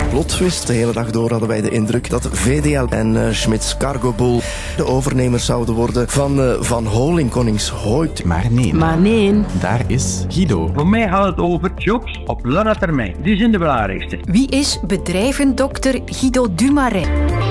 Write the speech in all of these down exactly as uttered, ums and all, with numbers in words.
Plot twist. De hele dag door hadden wij de indruk dat V D L en uh, Schmitz Cargobull de overnemers zouden worden van uh, Van Hol in Koningshoyt. Maar nee. Maar nee. Daar is Guido. Voor mij gaat het over jobs op lange termijn. Die zijn de belangrijkste. Wie is bedrijvendokter Guido Dumaret?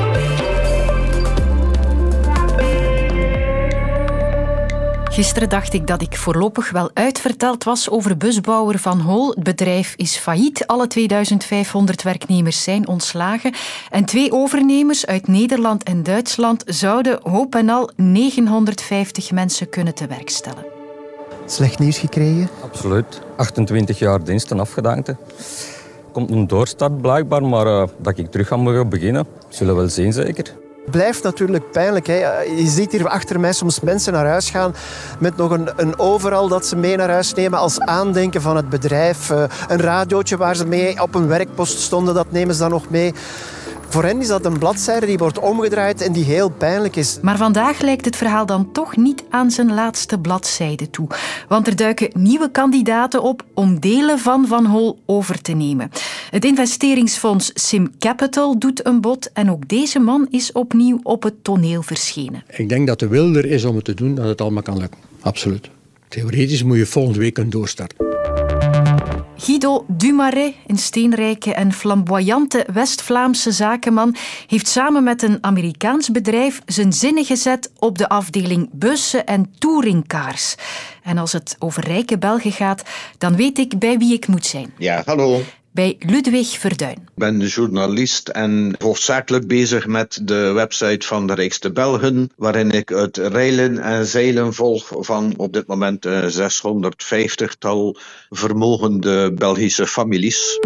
Gisteren dacht ik dat ik voorlopig wel uitverteld was over busbouwer Van Hol. Het bedrijf is failliet. Alle tweeduizend vijfhonderd werknemers zijn ontslagen. En twee overnemers uit Nederland en Duitsland zouden hoop en al negenhonderdvijftig mensen kunnen te werk stellen. Slecht nieuws gekregen? Absoluut. achtentwintig jaar diensten afgedankte. Komt een doorstart blijkbaar, maar uh, dat ik terug ga mogen beginnen, zullen we wel zien zeker. Blijft natuurlijk pijnlijk. Hè. Je ziet hier achter mij soms mensen naar huis gaan met nog een, een overal dat ze mee naar huis nemen als aandenken van het bedrijf. Uh, een radiootje waar ze mee op een werkpost stonden, dat nemen ze dan nog mee. Voor hen is dat een bladzijde die wordt omgedraaid en die heel pijnlijk is. Maar vandaag lijkt het verhaal dan toch niet aan zijn laatste bladzijde toe. Want er duiken nieuwe kandidaten op om delen van Van Hol over te nemen. Het investeringsfonds Sim Capital doet een bod en ook deze man is opnieuw op het toneel verschenen. Ik denk dat de wil er is om het te doen, dat het allemaal kan lukken. Absoluut. Theoretisch moet je volgende week kunnen doorstarten. Guido Dumaret, een steenrijke en flamboyante West-Vlaamse zakenman, heeft samen met een Amerikaans bedrijf zijn zinnen gezet op de afdeling bussen en touringcars. En als het over rijke Belgen gaat, dan weet ik bij wie ik moet zijn. Ja, hallo. Bij Ludwig Verduin. Ik ben journalist en hoofdzakelijk bezig met de website van de Rijkste Belgen, waarin ik het reilen en zeilen volg van op dit moment een zeshonderdvijftigtal vermogende Belgische families.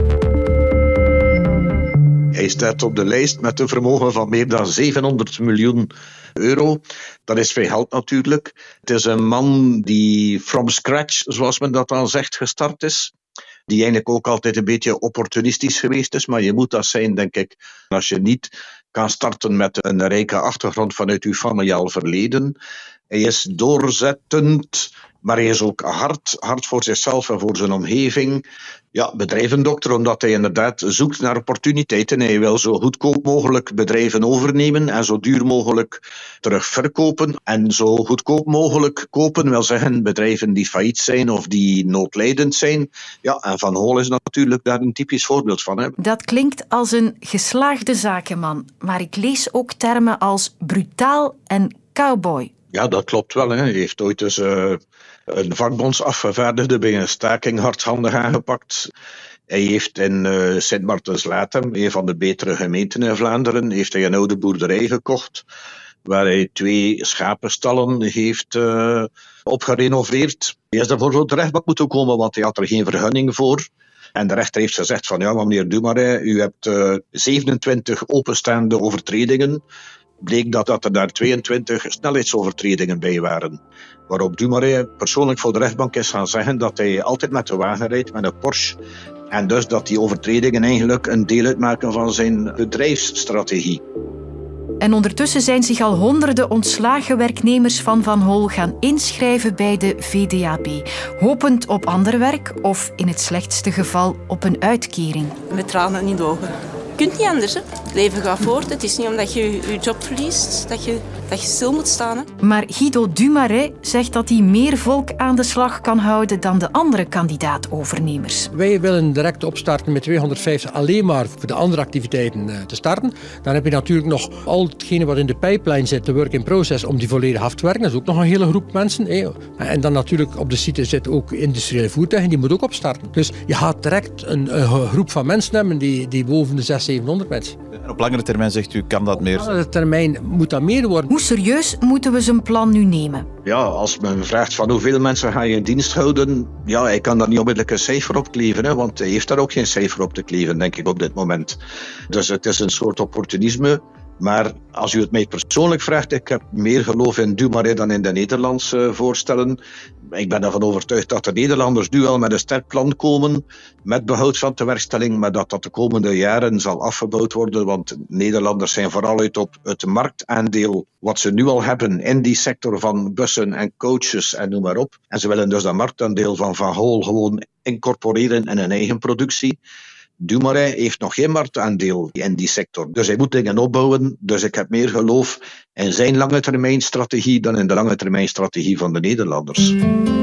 Hij staat op de lijst met een vermogen van meer dan zevenhonderd miljoen euro. Dat is veel geld natuurlijk. Het is een man die from scratch, zoals men dat dan zegt, gestart is. Die eigenlijk ook altijd een beetje opportunistisch geweest is. Maar je moet dat zijn, denk ik, als je niet kan starten met een rijke achtergrond vanuit je familiaal verleden. Hij is doorzettend, maar hij is ook hard, hard voor zichzelf en voor zijn omgeving. Ja, bedrijvendokter, omdat hij inderdaad zoekt naar opportuniteiten. Hij wil zo goedkoop mogelijk bedrijven overnemen en zo duur mogelijk terug verkopen. En zo goedkoop mogelijk kopen wil zeggen bedrijven die failliet zijn of die noodlijdend zijn. Ja, en Van Hol is natuurlijk daar een typisch voorbeeld van. Hè. Dat klinkt als een geslaagde zakenman, maar ik lees ook termen als brutaal en cowboy. Ja, dat klopt wel. Hè. Hij heeft ooit eens uh, een vakbondsafgevaardigde bij een staking hardhandig aangepakt. Hij heeft in uh, Sint-Martens-Latem, een van de betere gemeenten in Vlaanderen, heeft hij een oude boerderij gekocht, waar hij twee schapenstallen heeft uh, opgerenoveerd. Hij is daarvoor voor de rechtbank moeten komen, want hij had er geen vergunning voor. En de rechter heeft gezegd van, ja, maar meneer Dumaret, u hebt uh, zevenentwintig openstaande overtredingen. Bleek dat, dat er daar tweeëntwintig snelheidsovertredingen bij waren. Waarop Dumaret persoonlijk voor de rechtbank is gaan zeggen dat hij altijd met de wagen rijdt, met een Porsche. En dus dat die overtredingen eigenlijk een deel uitmaken van zijn bedrijfsstrategie. En ondertussen zijn zich al honderden ontslagen werknemers van Van Hol gaan inschrijven bij de V D A B. Hopend op ander werk of in het slechtste geval op een uitkering. Met tranen in de ogen. Je kunt niet anders. Hè. Het leven gaat voort. Het is niet omdat je je job verliest dat je, dat je stil moet staan. Hè. Maar Guido Dumaret zegt dat hij meer volk aan de slag kan houden dan de andere kandidaat-overnemers. Wij willen direct opstarten met tweehonderdvijftig alleen maar voor de andere activiteiten te starten. Dan heb je natuurlijk nog al hetgene wat in de pipeline zit, de work in process, om die volledig af te werken. Dat is ook nog een hele groep mensen. En dan natuurlijk op de site zit ook industriële voertuigen, die moet ook opstarten. Dus je gaat direct een, een groep van mensen hebben die, die boven de zeshonderd, zevenhonderd mensen. En op langere termijn zegt u, kan dat meer? Op langere termijn moet dat meer worden. Hoe serieus moeten we zijn plan nu nemen? Ja, als men vraagt van hoeveel mensen ga je in dienst houden, ja, hij kan daar niet onmiddellijk een cijfer op kleven, hè, want hij heeft daar ook geen cijfer op te kleven, denk ik, op dit moment. Dus het is een soort opportunisme. Maar als u het mij persoonlijk vraagt, ik heb meer geloof in Dumaret dan in de Nederlandse voorstellen. Ik ben ervan overtuigd dat de Nederlanders nu al met een sterk plan komen, met behoud van tewerkstelling, maar dat dat de komende jaren zal afgebouwd worden, want Nederlanders zijn vooral uit op het marktaandeel wat ze nu al hebben in die sector van bussen en coaches en noem maar op. En ze willen dus dat marktaandeel van Van Hol gewoon incorporeren in hun eigen productie. Dumoulin heeft nog geen marktaandeel in die sector. Dus hij moet dingen opbouwen. Dus ik heb meer geloof in zijn lange termijn strategie dan in de lange termijn strategie van de Nederlanders.